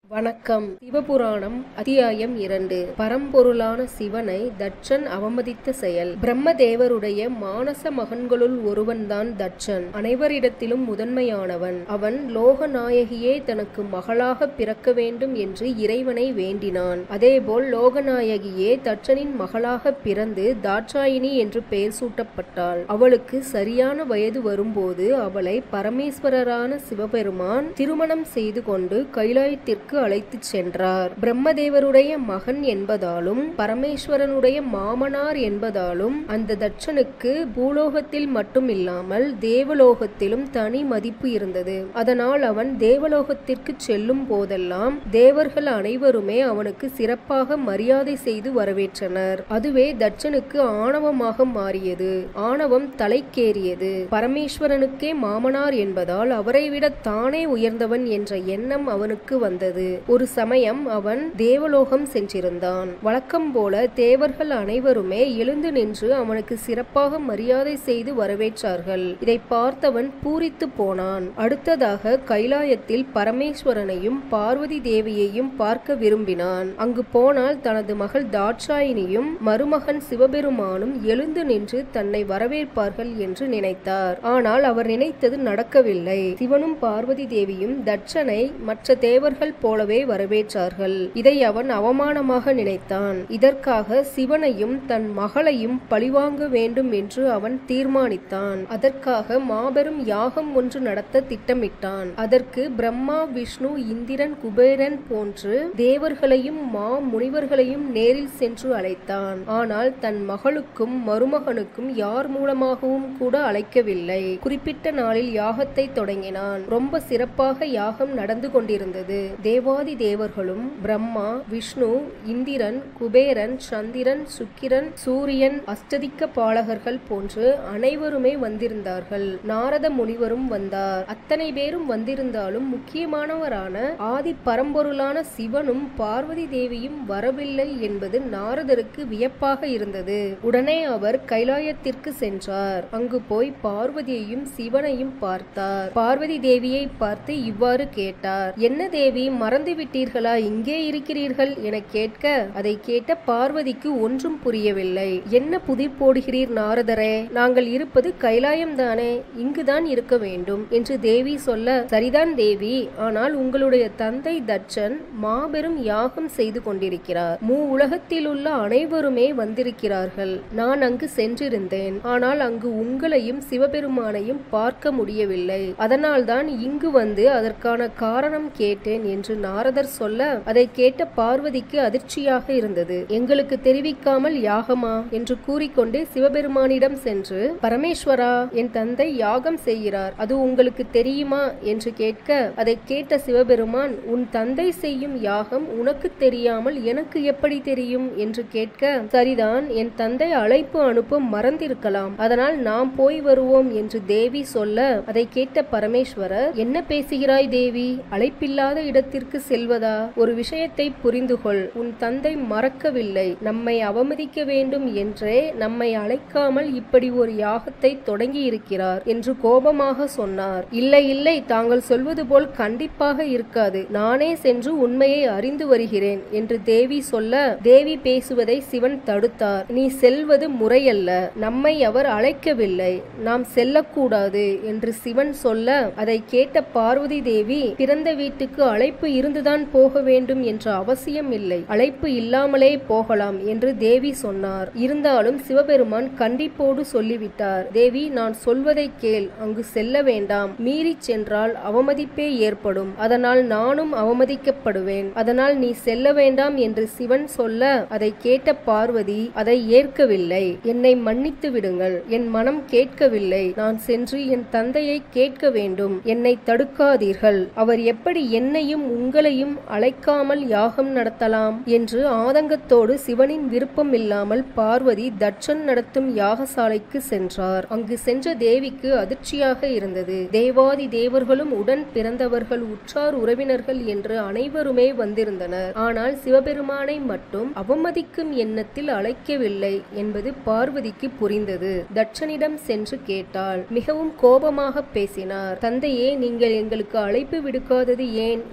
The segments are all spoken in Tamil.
வணக்கம். சிவபுராணம் அத்தியாயம் 2. பரம்பொருளான சிவனை தட்சன் அவமதித்த செயல். பிரம்மதேவருடைய மானச மகன்களுள் ஒருவன்தான் தட்சன். அனைவரிடத்திலும் முதன்மையானவன். அவன் லோகநாயகியே தனக்கு மகளாக பிறக்க வேண்டும் என்று இறைவனை வேண்டினான். அதேபோல் லோகநாயகியே தட்சனின் மகளாக பிறந்து தாட்சாயினி என்று பெயர் சூட்டப்பட்டாள். அவளுக்கு சரியான வயது வரும்போது அவளை பரமேஸ்வரரான சிவபெருமான் திருமணம் செய்து கொண்டு கைலாயத்திற்கு அழைத்துச் சென்றார். பிரம்மதேவருடைய மகன் என்பதாலும் பரமேஸ்வரனுடைய மாமனார் என்பதாலும் அந்த தட்சனுக்கு பூலோகத்தில் மட்டும் இல்லாமல் தேவலோகத்திலும் தனி மதிப்பு இருந்தது. அதனால் அவன் தேவலோகத்திற்கு செல்லும் போதெல்லாம் தேவர்கள் அனைவருமே அவனுக்கு சிறப்பாக மரியாதை செய்து வரவேற்றனர். அதுவே தட்சனுக்கு ஆணவமாக மாறியது. ஆணவம் தலைக்கேறியது. பரமேஸ்வரனுக்கே மாமனார் என்பதால் அவரை விட தானே உயர்ந்தவன் என்ற எண்ணம் அவனுக்கு வந்தது. ஒரு சமயம் அவன் தேவலோகம் சென்றிருந்தான். வழக்கம் போல தேவர்கள் அனைவருமே எழுந்து நின்று அவனுக்கு சிறப்பாக மரியாதை செய்து வரவேற்றார்கள். இதை பார்த்தவன் பூரித்து போனான். அடுத்ததாக கைலாயத்தில் பரமேஸ்வரனையும் பார்வதி தேவியையும் பார்க்க விரும்பினான். அங்கு போனால் தனது மகள் தாட்சாயினியும் மருமகன் சிவபெருமானும் எழுந்து நின்று தன்னை வரவேற்பார்கள் என்று நினைத்தார். ஆனால் அவர் நினைத்தது நடக்கவில்லை. சிவனும் பார்வதி தேவியும் தட்சனை மற்ற தேவர்கள் போலவே வரவேற்றார்கள். இதை அவன் அவமானமாக நினைத்தான். இதற்காக சிவனையும் தன் மகளையும் பழிவாங்க வேண்டும் என்று அவன் தீர்மானித்தான். அதற்காக மாபெரும் யாகம் ஒன்று நடத்த திட்டமிட்டான். அதற்கு பிரம்மா, விஷ்ணு, இந்திரன், குபேரன் போன்று தேவர்களையும் முனிவர்களையும் நேரில் சென்று அழைத்தான். ஆனால் தன் மகளுக்கும் மருமகனுக்கும் யார் மூலமாகவும் கூட அழைக்கவில்லை. குறிப்பிட்ட நாளில் யாகத்தை தொடங்கினான். ரொம்ப சிறப்பாக யாகம் நடந்து கொண்டிருந்தது. தேவாதி தேவர்களும் பிரம்மா, விஷ்ணு, இந்திரன், குபேரன், சந்திரன், சுக்கிரன், சூரியன், அஷ்டதிக்க பாலகர்கள் போன்று அனைவருமே வந்திருந்தார்கள். நாரத முனிவரும் வந்தார். அத்தனை பேரும் வந்திருந்தாலும் முக்கியமானவரான ஆதி பரம்பொருளான சிவனும் பார்வதி தேவியும் வரவில்லை என்பது நாரதருக்கு வியப்பாக இருந்தது. உடனே அவர் கைலாயத்திற்கு சென்றார். அங்கு போய் பார்வதியையும் சிவனையும் பார்த்தார். பார்வதி தேவியை பார்த்து இவ்வாறு கேட்டார். என்ன தேவி, மறந்து விட்டீர்களா? இங்கே இருக்கிறீர்கள் என கேட்க அதை கேட்ட பார்வதிக்கு ஒன்றும் புரியவில்லை. என்ன புதிர் போடுகிறீர் நாரதரே? நாங்கள் இருப்பது கைலாயம் தானே, இங்குதான் இருக்க வேண்டும் என்று தேவி சொல்ல, சரிதான் தேவி, ஆனால் உங்களுடைய தந்தை தட்சன் மாபெரும் யாகம் செய்து கொண்டிருக்கிறார். உலகத்தில் உள்ள அனைவருமே வந்திருக்கிறார்கள். நான் அங்கு சென்றிருந்தேன். ஆனால் அங்கு உங்களையும் சிவபெருமானையும் பார்க்க முடியவில்லை. அதனால்தான் இங்கு வந்து அதற்கான காரணம் கேட்டேன் என்று நாரதர் சொல்ல, அதை கேட்ட பார்வதிக்கு அதிர்ச்சியாக இருந்தது. எங்களுக்கு தெரிவிக்காமல் யாகமா என்று கூறிக்கொண்டே சிவபெருமானிடம் சென்று, பரமேஸ்வரா, என் தந்தை யாகம் செய்கிறார், அது உங்களுக்கு தெரியுமா என்று கேட்க, அதை கேட்ட சிவபெருமான், உன் தந்தை செய்யும் யாகம் உனக்கு தெரியாமல் எனக்கு எப்படி தெரியும் என்று கேட்க, சரிதான், என் தந்தை அழைப்பு அனுப்ப மறந்திருக்கலாம், அதனால் நாம் போய் வருவோம் என்று தேவி சொல்ல, அதை கேட்ட பரமேஸ்வரர், என்ன பேசுகிறாய் தேவி? அழைப்பில்லாத இடத்திற்கு செல்வதா? ஒரு விஷயத்தை புரிந்து கொள். உன் தந்தை மறக்கவில்லை. நம்மை அவமதிக்க வேண்டும் என்றே நம்மை அழைக்காமல் இப்படி ஒரு யாகத்தை தொடங்கி இருக்கிறார் என்று கோபமாக சொன்னார். இல்லை இல்லை, தாங்கள் சொல்வது போல் கண்டிப்பாக இருக்காது. நானே சென்று உண்மையை அறிந்து வருகிறேன் என்று தேவி சொல்ல, தேவி பேசுவதை சிவன் தடுத்தார். நீ செல்வது முறையல்ல. நம்மை அவர் அழைக்கவில்லை. நாம் செல்லக்கூடாது என்று சிவன் சொல்ல, அதை கேட்ட பார்வதி தேவி, பிறந்த வீட்டுக்கு அழைப்பு இருந்துதான் போக வேண்டும் என்ற அவசியம் இல்லை. அழைப்பு இல்லாமலே போகலாம் என்று தேவி சொன்னார். இருந்தாலும் சிவபெருமான் கண்டிப்போடு சொல்லிவிட்டார். தேவி, நான் சொல்வதை கேள். அங்கு செல்ல வேண்டாம். மீறி சென்றால் அவமதிப்பே ஏற்படும். அதனால் நானும் அவமதிக்கப்படுவேன். அதனால் நீ செல்ல வேண்டாம் என்று சிவன் சொல்ல, அதை கேட்ட பார்வதி அதை ஏற்கவில்லை. என்னை மன்னித்து விடுங்கள். என் மனம் கேட்கவில்லை. நான் சென்று என் தந்தையை கேட்க வேண்டும். என்னை தடுக்காதீர்கள். அவர் எப்படி என்னையும் உங்களையும் அழைக்காமல் யாகம் நடத்தலாம் என்று ஆதங்கத்தோடு சிவனின் விருப்பம் இல்லாமல் பார்வதி தட்சன் நடத்தும் யாகசாலைக்கு சென்றார். அங்கு சென்ற தேவிக்கு அதிர்ச்சியாக இருந்தது. தேவாதி தேவர்களும் உடன் பிறந்தவர்கள், உற்றார் உறவினர்கள் என்று அனைவருமே வந்திருந்தனர். ஆனால் சிவபெருமானை மட்டும் அவமதிக்கும் எண்ணத்தில் அழைக்கவில்லை என்பது பார்வதிக்கு புரிந்தது. தட்சனிடம் சென்று கேட்டாள். மிகவும் கோபமாக பேசினார். தந்தையே, நீங்கள் எங்களுக்கு அழைப்பு விடுக்காதது ஏன் என்று கேட்டு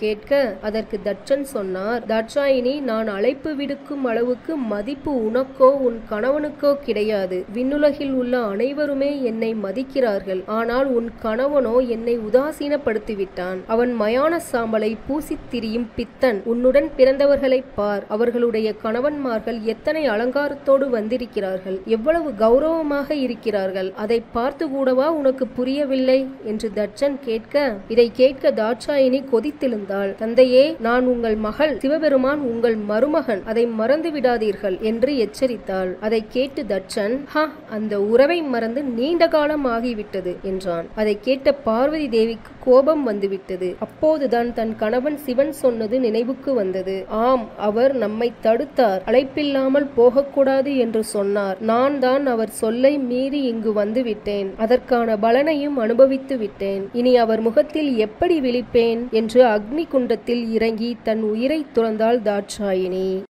கேட்க அதற்கு தட்சன் சொன்னார், தாட்சாயினி, நான் அழைப்பு விடுக்கும் அளவுக்கு மதிப்பு உனக்கோ உன் கணவனுக்கோ கிடையாது. விண்ணுலகில் உள்ள அனைவருமே என்னை மதிக்கிறார்கள். ஆனால் உன் கணவனோ என்னை உதாசீனப்படுத்திவிட்டான். அவன் மயான சாம்பலை பூசித் திரியும் பித்தன். உன்னுடன் பிறந்தவர்களை பார். அவர்களுடைய கணவன்மார்கள் எத்தனை அலங்காரத்தோடு வந்திருக்கிறார்கள், எவ்வளவு கௌரவமாக இருக்கிறார்கள். அதை பார்த்து கூடவா உனக்கு புரியவில்லை என்று தட்சன் கேட்க, இதை கேட்க தாட்சாயினி கொதித்தெழுந்தாள். தந்தையே, நான் உங்கள் மகள், சிவபெருமான் உங்கள் மருமகன், அதை மறந்து விடாதீர்கள் என்று எச்சரித்தாள். அதை கேட்டு தட்சன், அந்த உறவை மறந்து நீண்ட காலம் ஆகிவிட்டது என்றான். அதை கேட்ட பார்வதி தேவிக்கு கோபம் வந்துவிட்டது. அப்போதுதான் தன் கணவன் சிவன் சொன்னது நினைவுக்கு வந்தது. ஆம், அவர் நம்மை தடுத்தார், அழைப்பில்லாமல் போகக்கூடாது என்று சொன்னார். நான் தான் அவர் சொல்லை மீறி இங்கு வந்து விட்டேன். அதற்கான பலனையும் அனுபவித்து விட்டேன். இனி அவர் முகத்தில் எப்படி விழிப்பேன் என்று அக்னி குண்டத்தில் இறங்கி தன் உயிரை துறந்தாள் தாட்சாயினி.